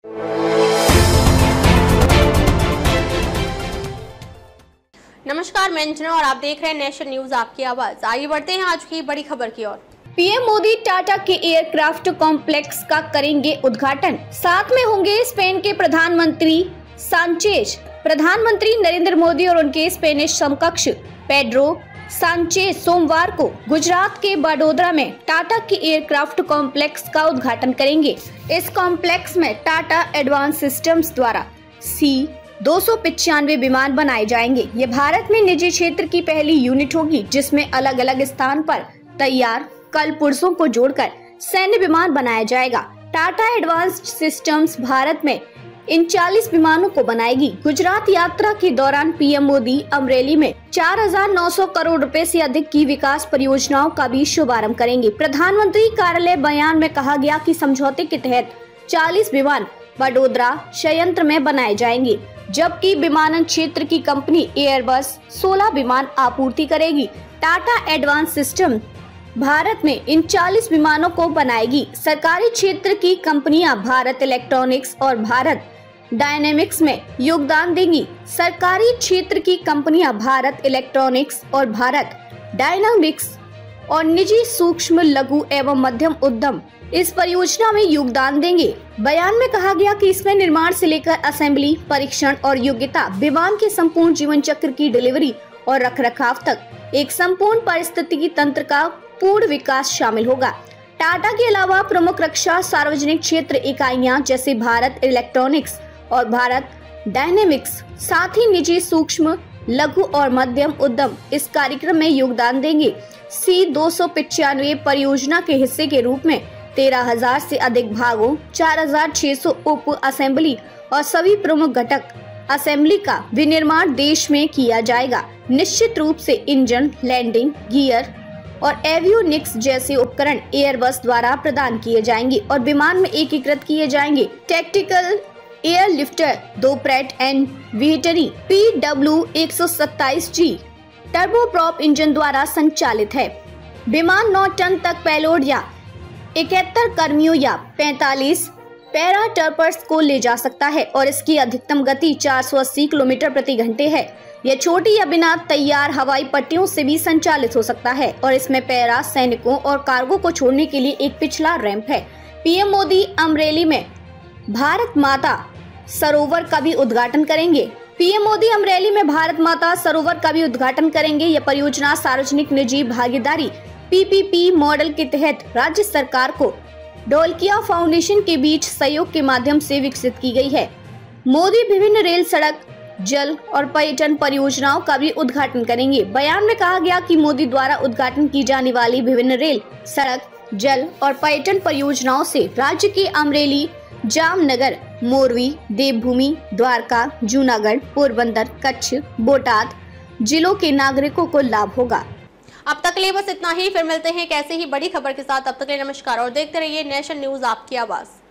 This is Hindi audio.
नमस्कार, मैं अंजना और आप देख रहे हैं नेशनल न्यूज आपकी आवाज। आइए बढ़ते हैं आज की बड़ी खबर की ओर। पीएम मोदी टाटा के एयरक्राफ्ट कॉम्प्लेक्स का करेंगे उद्घाटन। साथ में होंगे स्पेन के प्रधानमंत्री सांचेज। प्रधानमंत्री नरेंद्र मोदी और उनके स्पेनिश समकक्ष पेड्रो सांचेज सोमवार को गुजरात के बड़ोदरा में टाटा के एयरक्राफ्ट कॉम्प्लेक्स का उद्घाटन करेंगे। इस कॉम्प्लेक्स में टाटा एडवांस सिस्टम्स द्वारा C-295 विमान बनाए जाएंगे। ये भारत में निजी क्षेत्र की पहली यूनिट होगी जिसमें अलग अलग स्थान पर तैयार कल पुर्जों को जोड़कर सैन्य विमान बनाया जाएगा। टाटा एडवांस्ड सिस्टम्स भारत में इन 40 विमानों को बनाएगी। गुजरात यात्रा के दौरान पीएम मोदी अमरेली में 4,900 करोड़ रुपए से अधिक की विकास परियोजनाओं का भी शुभारंभ करेंगे। प्रधानमंत्री कार्यालय बयान में कहा गया कि समझौते के तहत 40 विमान बड़ोदरा संयंत्र में बनाए जाएंगे, जबकि विमानन क्षेत्र की कंपनी एयरबस 16 विमान आपूर्ति करेगी। टाटा एडवांस सिस्टम भारत में इन 40 विमानों को बनाएगी। सरकारी क्षेत्र की कंपनियां भारत इलेक्ट्रॉनिक्स और भारत डायनेमिक्स में योगदान देंगी। सरकारी क्षेत्र की कंपनियां भारत इलेक्ट्रॉनिक्स और भारत डायनेमिक्स और निजी सूक्ष्म लघु एवं मध्यम उद्यम इस परियोजना में योगदान देंगे। बयान में कहा गया कि इसमें निर्माण से लेकर असेंबली, परीक्षण और योग्यता, विमान के संपूर्ण जीवन चक्र की डिलीवरी और रखरखाव तक एक संपूर्ण पारिस्थितिकी तंत्र का पूर्ण विकास शामिल होगा। टाटा के अलावा प्रमुख रक्षा सार्वजनिक क्षेत्र इकाइयां जैसे भारत इलेक्ट्रॉनिक्स और भारत डायनेमिक्स, साथ ही निजी सूक्ष्म लघु और मध्यम उद्यम इस कार्यक्रम में योगदान देंगे। C-295 परियोजना के हिस्से के रूप में 13,000 से अधिक भागों, 4,600 उप असेंबली और सभी प्रमुख घटक असेंबली का विनिर्माण देश में किया जाएगा। निश्चित रूप से इंजन, लैंडिंग गियर और एवियोनिक्स जैसे उपकरण एयरबस द्वारा प्रदान किए जाएंगे और विमान में एकीकृत किए जाएंगे। Tactical airlifter 2 Pratt and Whitney PW127G turboprop engine द्वारा संचालित है। विमान 9 टन तक पेलोड या 71 कर्मियों या 45 पैरा टर्पर्स को ले जा सकता है और इसकी अधिकतम गति 480 किलोमीटर प्रति घंटे है। यह छोटी या बिना तैयार हवाई पट्टियों से भी संचालित हो सकता है और इसमें पैरा सैनिकों और कार्गो को छोड़ने के लिए एक पिछला रैंप है। पीएम मोदी अमरेली में भारत माता सरोवर का भी उद्घाटन करेंगे। पीएम मोदी अमरेली में भारत माता सरोवर का भी उद्घाटन करेंगे। यह परियोजना सार्वजनिक निजी भागीदारी PPP मॉडल के तहत राज्य सरकार को ढोलकिया फाउंडेशन के बीच सहयोग के माध्यम से विकसित की गई है। मोदी विभिन्न रेल, सड़क, जल और पर्यटन परियोजनाओं का भी उद्घाटन करेंगे। बयान में कहा गया कि मोदी द्वारा उद्घाटन की जाने वाली विभिन्न रेल, सड़क, जल और पर्यटन परियोजनाओं से राज्य के अमरेली, जामनगर, मोरवी, देवभूमि, द्वारका, जूनागढ़, पोरबंदर, कच्छ, बोटाद जिलों के नागरिकों को लाभ होगा। अब तक के लिए बस इतना ही। फिर मिलते हैं कैसे ही बड़ी खबर के साथ। अब तक के लिए नमस्कार और देखते रहिए नेशनल न्यूज आपकी आवाज।